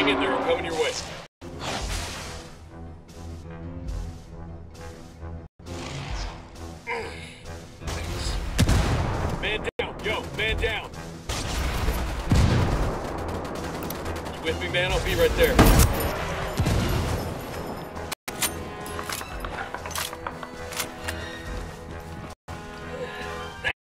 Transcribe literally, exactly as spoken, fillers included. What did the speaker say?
Hang in there, I'm coming your way. Man down, yo, man down. You with me, man? I'll be right there.